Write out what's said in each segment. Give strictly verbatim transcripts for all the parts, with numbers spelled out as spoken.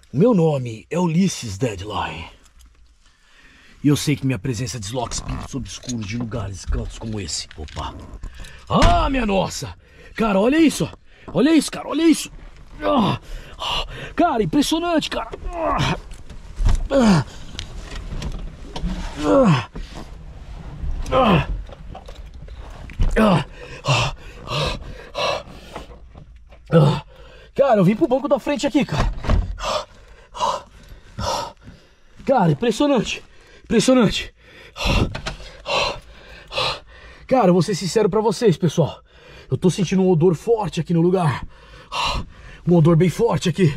Meu nome é Ulisses Deadline. E eu sei que minha presença desloca espíritos obscuros de lugares cantos como esse. Opa. Ah, minha nossa. Cara, olha isso. Olha isso, cara. Olha isso. Ah, cara, impressionante, cara. Ah, ah, ah, ah, ah, ah, ah. Cara, eu vim pro banco da frente aqui, cara. Cara, impressionante. Impressionante. Cara, eu vou ser sincero pra vocês, pessoal. Eu tô sentindo um odor forte aqui no lugar. Um odor bem forte aqui.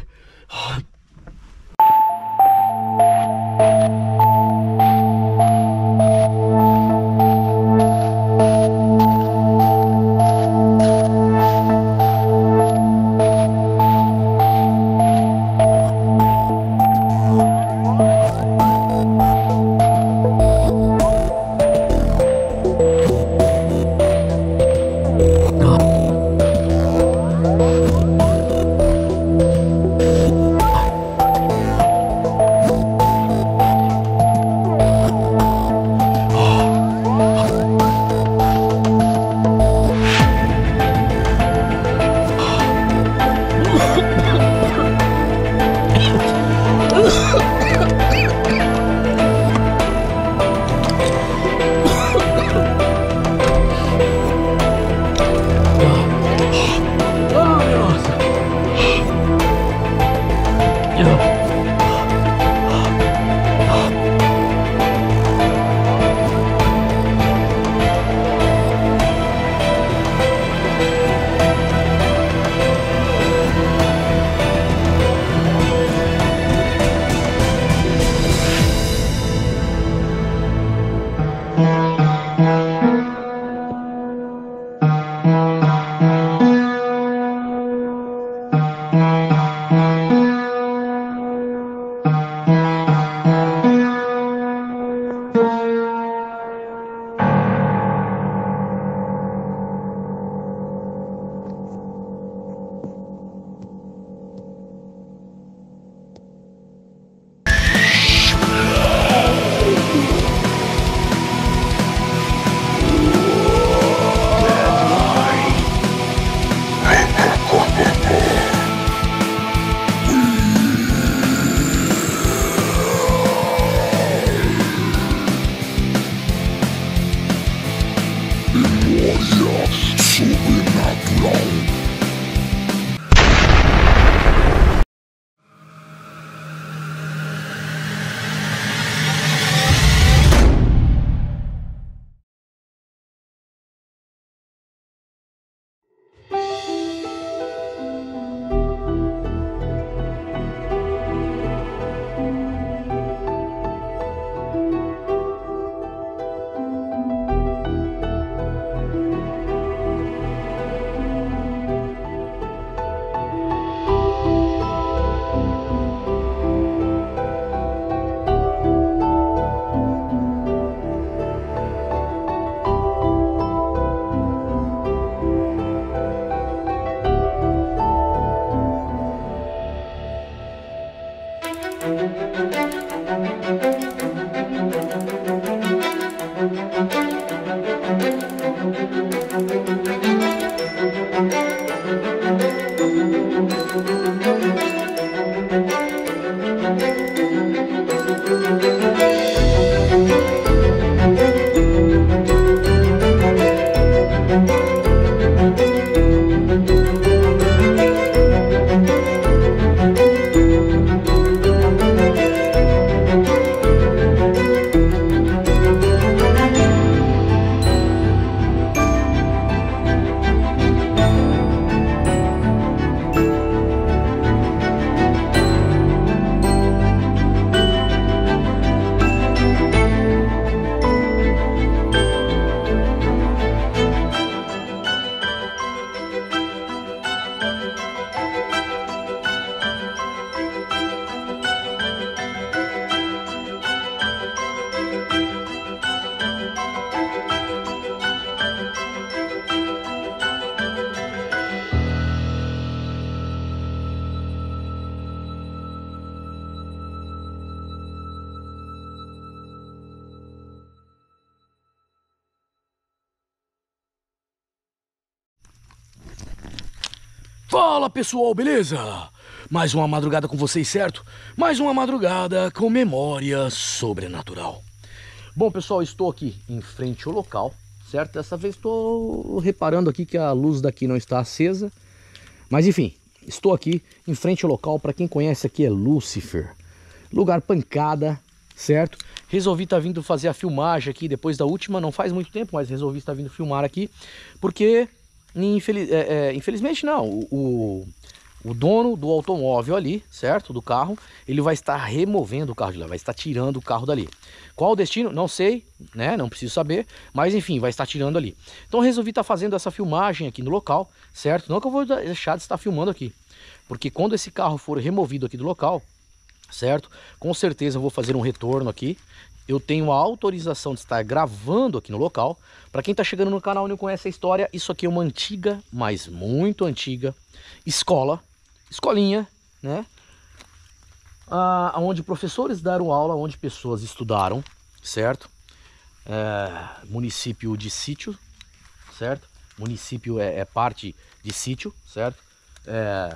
Fala pessoal, beleza? Mais uma madrugada com vocês, certo? Mais uma madrugada com memória sobrenatural. Bom pessoal, estou aqui em frente ao local, certo? Dessa vez estou reparando aqui que a luz daqui não está acesa. Mas enfim, estou aqui em frente ao local. Para quem conhece, aqui é Lúcifer, lugar pancada, certo? Resolvi estar vindo fazer a filmagem aqui depois da última, não faz muito tempo, mas resolvi estar vindo filmar aqui porque... Infeliz, é, é, infelizmente não, o, o dono do automóvel ali, certo, do carro, ele vai estar removendo o carro de lá, vai estar tirando o carro dali. Qual o destino? Não sei, né, não preciso saber, mas enfim, vai estar tirando ali. Então resolvi estar fazendo essa filmagem aqui no local, certo, não que eu vou deixar de estar filmando aqui, porque quando esse carro for removido aqui do local, certo, com certeza eu vou fazer um retorno aqui. Eu tenho a autorização de estar gravando aqui no local. Para quem está chegando no canal e não conhece a história, isso aqui é uma antiga, mas muito antiga, escola, escolinha, né? Ah, onde professores deram aula, onde pessoas estudaram, certo? É, município de Sítio, certo? Município é, é parte de Sítio, certo? É...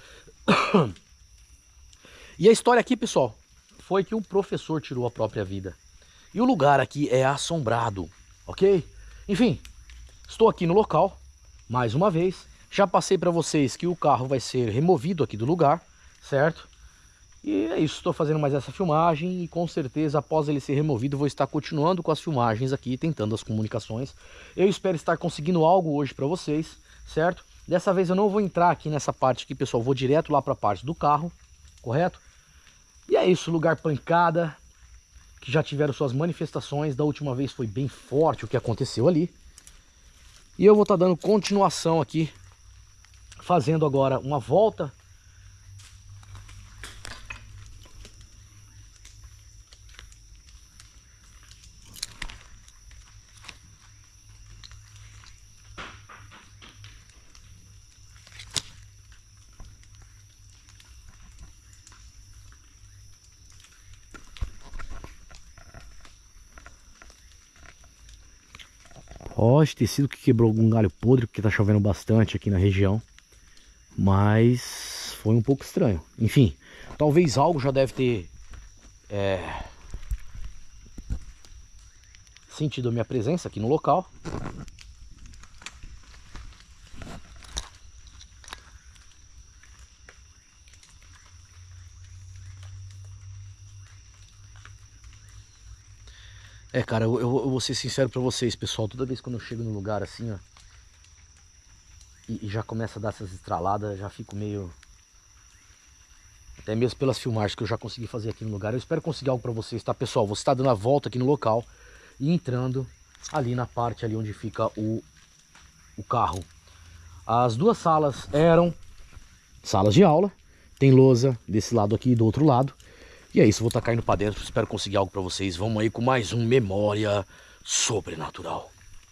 E a história aqui, pessoal, foi que um professor tirou a própria vida. E o lugar aqui é assombrado, ok? Enfim, estou aqui no local, mais uma vez. Já passei para vocês que o carro vai ser removido aqui do lugar, certo? E é isso, estou fazendo mais essa filmagem e com certeza após ele ser removido vou estar continuando com as filmagens aqui, tentando as comunicações. Eu espero estar conseguindo algo hoje para vocês, certo? Dessa vez eu não vou entrar aqui nessa parte aqui, pessoal, vou direto lá para a parte do carro, correto? E é isso, lugar pancada, que já tiveram suas manifestações. Da última vez foi bem forte o que aconteceu ali. E eu vou estar dando continuação aqui, fazendo agora uma volta. Ó, esse tecido que quebrou algum galho podre, porque tá chovendo bastante aqui na região. Mas foi um pouco estranho. Enfim, talvez algo já deve ter é, sentido a minha presença aqui no local. É, cara, eu, eu, eu vou ser sincero pra vocês, pessoal. Toda vez quando eu chego no lugar assim, ó, e, e já começa a dar essas estraladas, já fico meio... Até mesmo pelas filmagens que eu já consegui fazer aqui no lugar. Eu espero conseguir algo pra vocês, tá, pessoal? Você tá dando a volta aqui no local e entrando ali na parte ali onde fica o, o carro. As duas salas eram salas de aula. Tem lousa desse lado aqui e do outro lado. E é isso, vou estar caindo pra dentro, espero conseguir algo pra vocês. Vamos aí com mais um Memória Sobrenatural.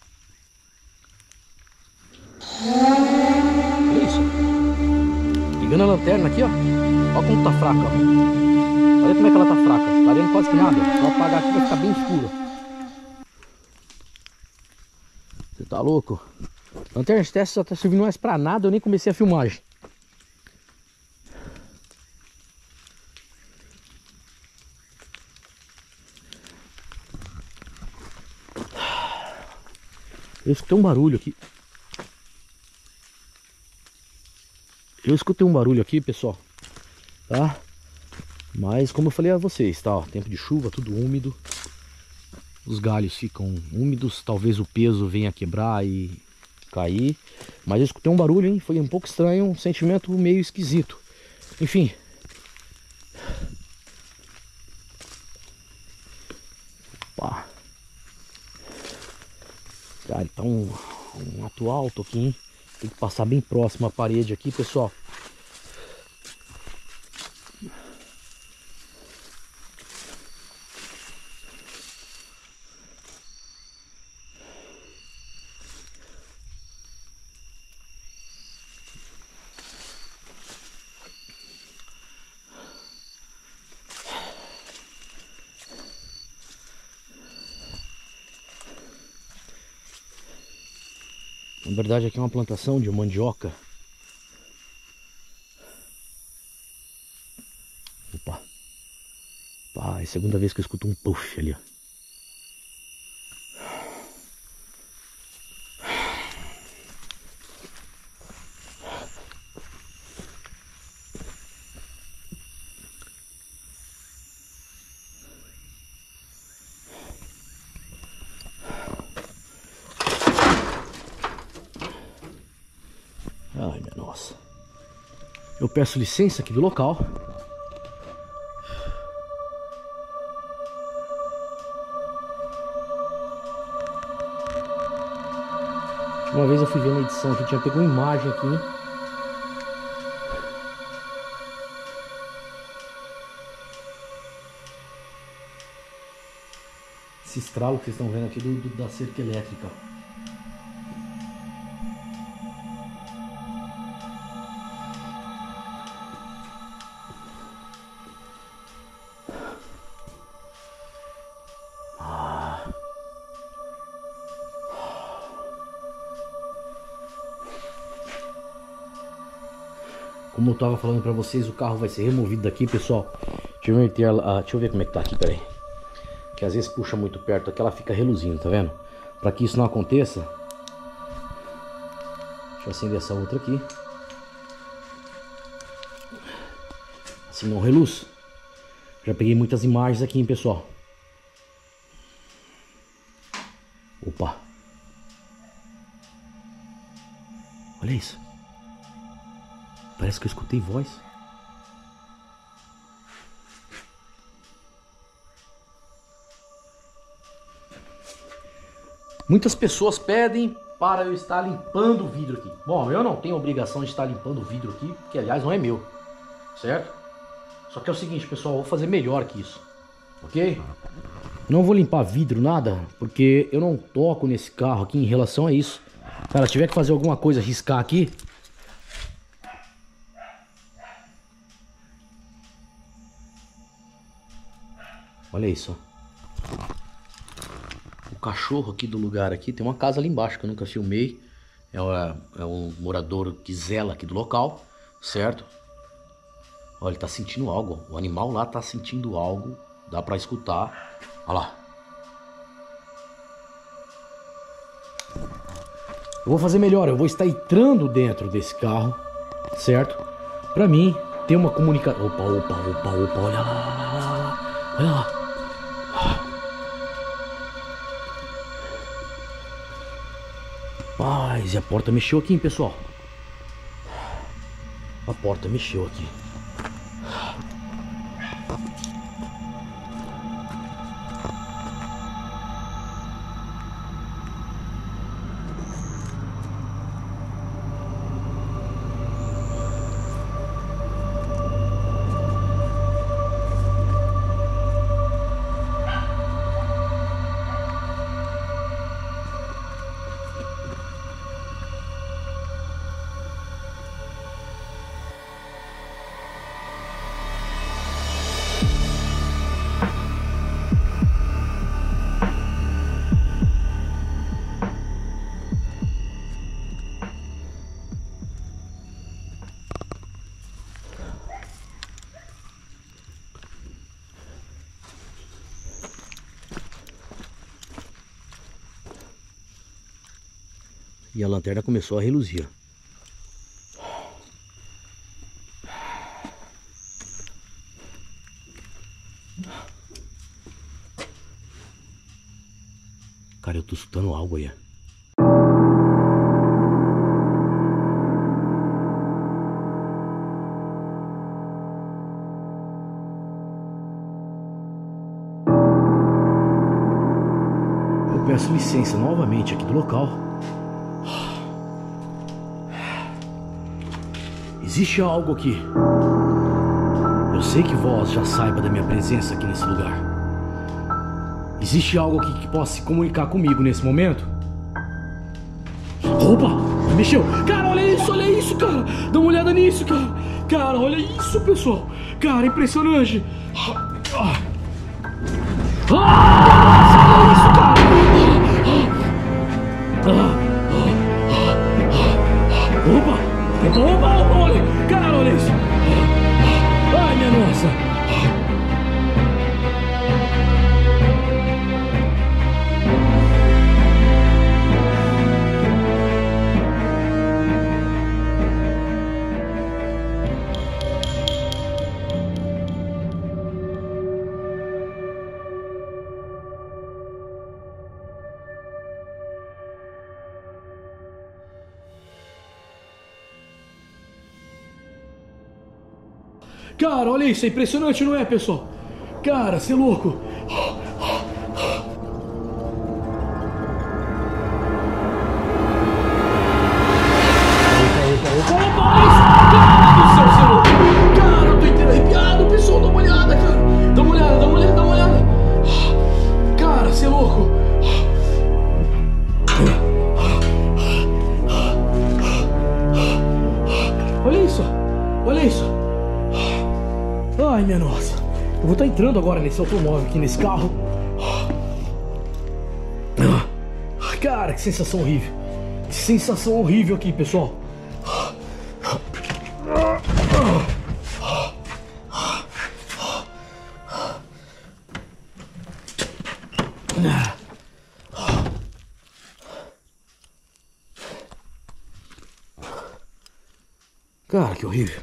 Olha isso. Ligando a lanterna aqui, ó. Olha como tá fraca, ó. Olha como é que ela tá fraca. Tá vendo quase que nada. Vou apagar aqui, vai ficar bem escuro. Você tá louco? A lanterna de teste só tá servindo mais pra nada, eu nem comecei a filmagem. Eu escutei um barulho aqui. Eu escutei um barulho aqui, pessoal. Tá? Mas como eu falei a vocês, tá? Ó, tempo de chuva, tudo úmido. Os galhos ficam úmidos. Talvez o peso venha quebrar e cair. Mas eu escutei um barulho, hein? Foi um pouco estranho, um sentimento meio esquisito. Enfim. Opa. Cara, tá um, um mato alto aqui, hein? Tem que passar bem próximo à parede aqui, pessoal. Na verdade aqui é uma plantação de mandioca. segunda vez que eu escuto um puff ali, ó. Ai, minha nossa. Eu peço licença aqui do local. Uma vez eu fui ver uma edição que tinha pegado uma imagem aqui. Esse estralo que vocês estão vendo aqui do, do, da cerca elétrica. Como eu tava falando pra vocês, o carro vai ser removido daqui, pessoal. Deixa eu, meter ela, deixa eu ver como é que tá aqui, peraí. Que às vezes puxa muito perto aqui, ela fica reluzindo, tá vendo? Pra que isso não aconteça, deixa eu acender essa outra aqui. Assim não reluz. Já peguei muitas imagens aqui, hein, pessoal. Opa. Olha isso. Parece que eu escutei voz. Muitas pessoas pedem para eu estar limpando o vidro aqui. Bom, eu não tenho obrigação de estar limpando o vidro aqui, porque aliás não é meu, certo? Só que é o seguinte, pessoal, eu vou fazer melhor que isso, ok? Não vou limpar vidro, nada, porque eu não toco nesse carro aqui em relação a isso. Cara, tiver que fazer alguma coisa, riscar aqui... Olha isso, ó. O cachorro aqui do lugar aqui, tem uma casa ali embaixo que eu nunca filmei. É, uma, é um morador que zela aqui do local, certo? Olha, ele tá sentindo algo. O animal lá tá sentindo algo. Dá pra escutar. Olha lá. Eu vou fazer melhor. Eu vou estar entrando dentro desse carro, certo? Pra mim ter uma comunicação. Opa, opa, opa, opa. Olha lá. Olha lá. Mas e a porta mexeu aqui, hein, pessoal? A porta mexeu aqui. E a lanterna começou a reluzir. Cara, eu tô escutando algo aí. Eu peço licença novamente aqui do local. Existe algo aqui. Eu sei que vós já saiba da minha presença aqui nesse lugar. Existe algo aqui que possa se comunicar comigo nesse momento? Opa! Mexeu! Cara, olha isso, olha isso, cara! Dá uma olhada nisso, cara! Cara, olha isso, pessoal! Cara, impressionante! Ah! Olha isso, cara! Opa! Opa, opa, opa, olha! Cara, olha isso! Ai, minha nossa! Cara, olha isso, é impressionante, não é, pessoal? Cara, você é louco. Cara, eu tô inteiro arrepiado, pessoal, dá uma olhada, cara. Dá uma olhada, dá uma olhada, dá uma olhada. Cara, você é louco. Olha isso, olha isso. Ai, minha nossa. Eu vou estar entrando agora nesse automóvel aqui, nesse carro. Cara, que sensação horrível. Que sensação horrível aqui, pessoal. Cara, que horrível.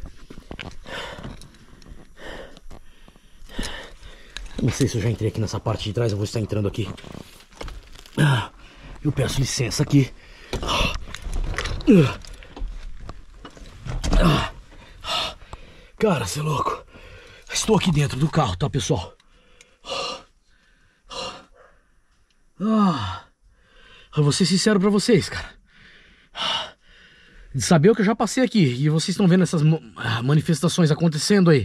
Não sei se eu já entrei aqui nessa parte de trás, eu vou estar entrando aqui. Eu peço licença aqui. Cara, você é louco. Estou aqui dentro do carro, tá, pessoal? Ah, eu vou ser sincero pra vocês, cara. De saber o que eu já passei aqui. E vocês estão vendo essas manifestações acontecendo aí.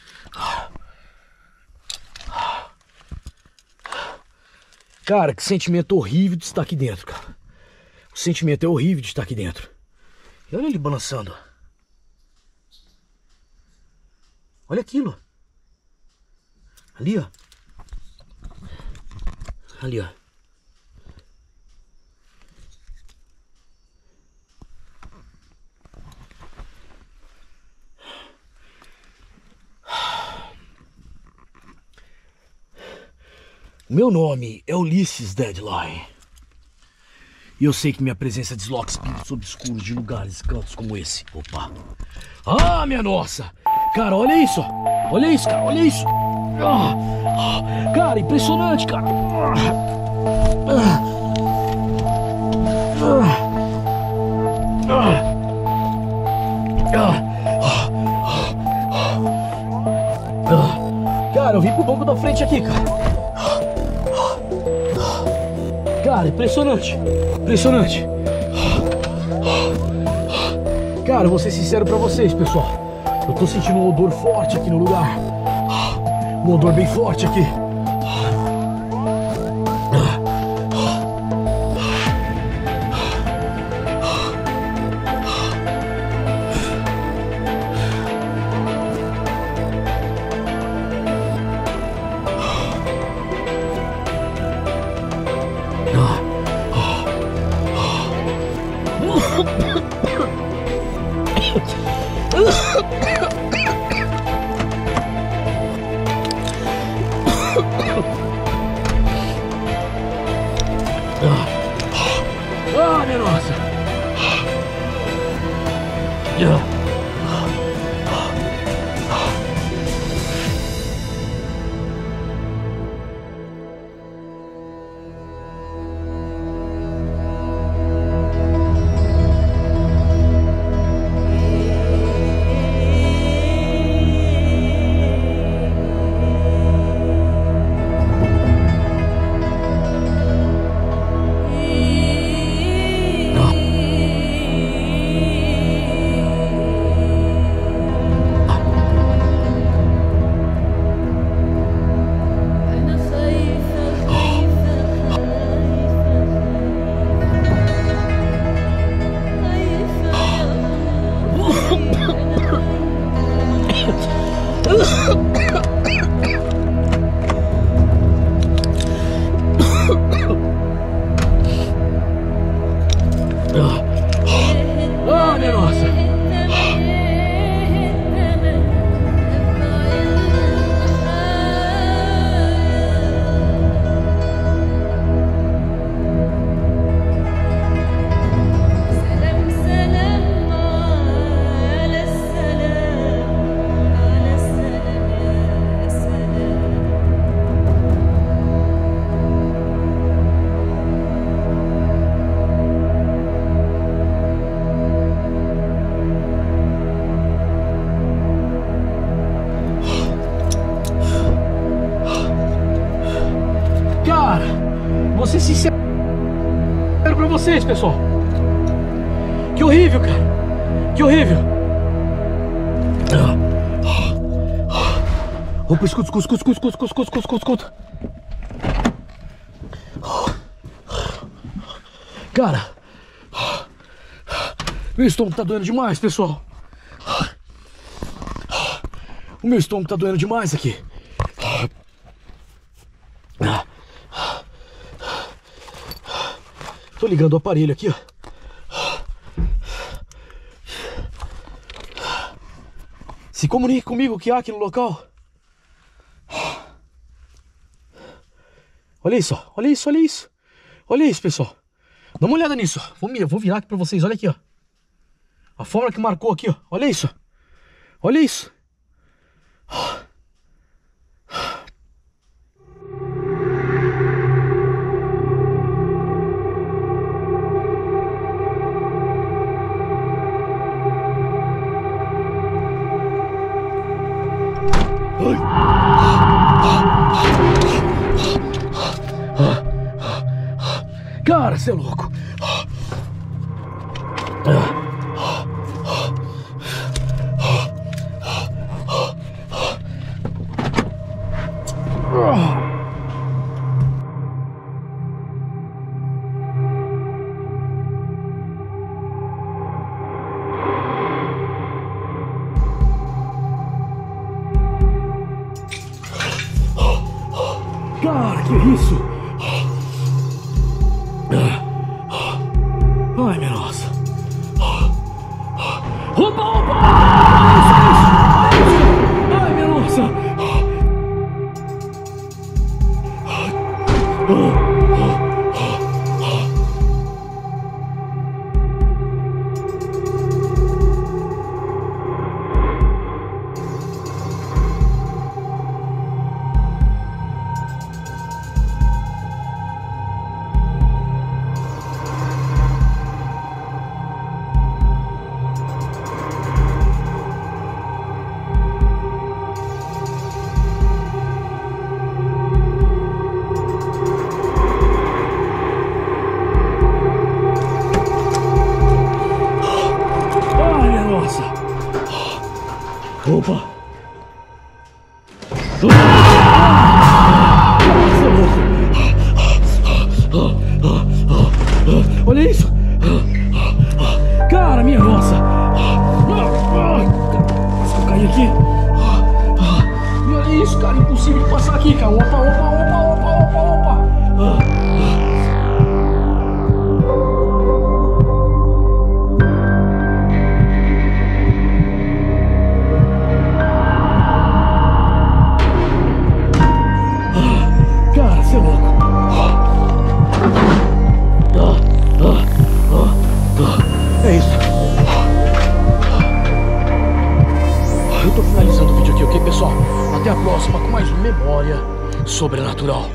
Cara, que sentimento horrível de estar aqui dentro, cara. O sentimento é horrível de estar aqui dentro. E olha ele balançando. Olha aquilo. Ali, ó. Ali, ó. Meu nome é Ulisses Deadline. E eu sei que minha presença desloca espíritos obscuros de lugares, cantos como esse. Opa. Ah, minha nossa. Cara, olha isso. Olha isso, cara. Olha isso. Ah, ah, cara, impressionante, cara. Ah, ah, ah, ah, ah, cara, eu vim pro banco da frente aqui, cara. Cara, impressionante. Impressionante. Cara, eu vou ser sincero pra vocês, pessoal. Eu tô sentindo um odor forte aqui no lugar. Um odor bem forte aqui. Ah, minha nossa. Ah, minha nossa. pra vocês, pessoal. Que horrível, cara. Que horrível. Opa, escuta, escuta, escuta, escuta, escuta, escuta, escuta, escuta, escuta. Cara, meu estômago tá doendo demais, pessoal. O meu estômago tá doendo demais aqui. Tô ligando o aparelho aqui, ó. Se comunique comigo o que há aqui no local. Olha isso, ó. Olha isso, olha isso. Olha isso, pessoal. Dá uma olhada nisso. Vou, vou virar aqui pra vocês. Olha aqui, ó. A forma que marcou aqui, ó. Olha isso. Olha isso. Cara, você é louco. Cara, que isso? Ai, minha nossa. Opa, opa! Ai, minha nossa. Opa! Olha isso! Cara, minha nossa! Nossa, eu caí aqui! E olha isso, cara! Impossível de passar aqui, cara! Opa, opa, opa, opa, opa, opa! É isso. Eu tô finalizando o vídeo aqui, ok, pessoal? Até a próxima com mais um Memória Sobrenatural.